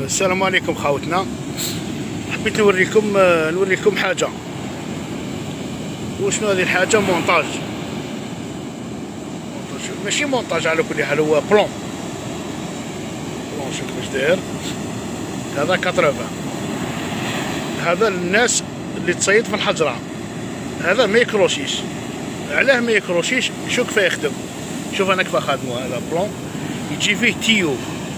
السلام عليكم خاوتنا. حبيت نوريكم حاجه. وشنو هذه الحاجه؟ مونتاج ماشي مونتاج على كل حال، هو بلون. شوف واش داير. هذا 80. هذا الناس اللي تصيد في الحجره. هذا ما يكروشيش. علاه ما يكروشيش؟ شوف كيف يخدم. شوف انا كيف خادمو. هذا بلون يجي فيه تيو.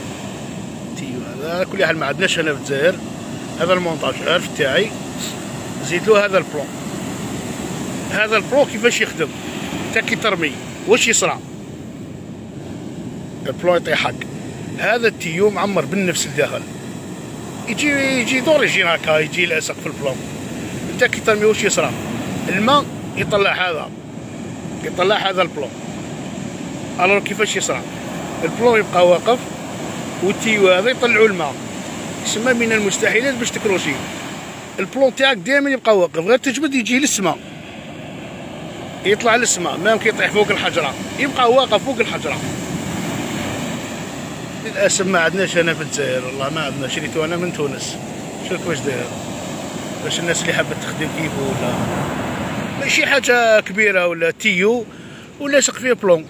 هذا كل حال ما عندناش هنا في الجزائر. هذا المونتاج عارف تاعي. زيد له هذا البلون. هذا البلون كيفاش يخدم؟ تا كي ترمي واش يصرى؟ البلون يطيحك. هذا التيو معمر بالنفس لداخل. يجي دوريجين هكا، يجي لاصق في البلون. انت كي ترمي واش يصرى؟ الماء يطلع هذا البلون. الو كيفاش يصرى؟ البلون يبقى واقف والتيو هذا يطلعوا الماء. يسمى من المستحيلات باش تكروشي. البلون تاعك دائما يبقى واقف، غير تجبد يجي للسماء، يطلع للسماء، ما يمكن يطيح فوق الحجره، يبقى واقف فوق الحجره. للاسف ما عندناش هنا في الجزائر، والله ما عندنا. شريته انا من تونس. شوف واش داير. باش الناس اللي حابه تخدم كيفو، ولا ماشي حاجه كبيره، ولا تيو ولا لاصق فيه بلون.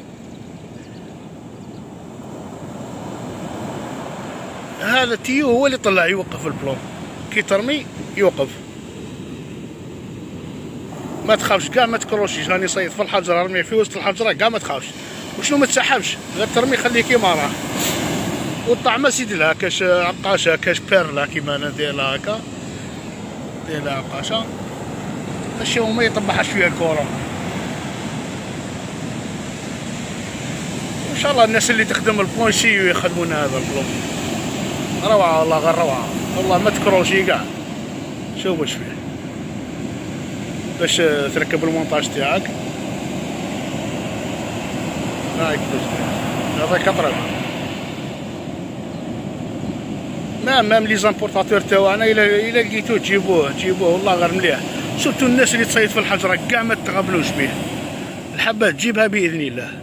هذا التيو هو اللي طلع يوقف البلون. كي ترمي يوقف. ما تخافش كاع، ما تكروشيش. راني صيد في الحجره، رمي في وسط الحجره كاع ما تخافش. وشنو ما تسحبش، غير ترمي خليه كيما راه. والطعمه سيدي لها كاش عقاشه، كاش بيرلا كيما انا دايرها هكا. دايرها عقاشه باش هو ما يطبحش فيها الكره. ان شاء الله الناس اللي تخدم البلون يسيو يخدمون هذا البلون. روعه والله، غير روعه والله. ما تكروشي كاع. شوف واش فيه باش تركب المونتاج تاعك. هاي كيفاش داير. هذا 80. مام لي زامبورطاتور تاعنا الا لقيتوه تجيبوه والله غير مليح. سورتو الناس اللي تصيد في الحجره كاع ما تغبلوش به. الحبه تجيبها باذن الله.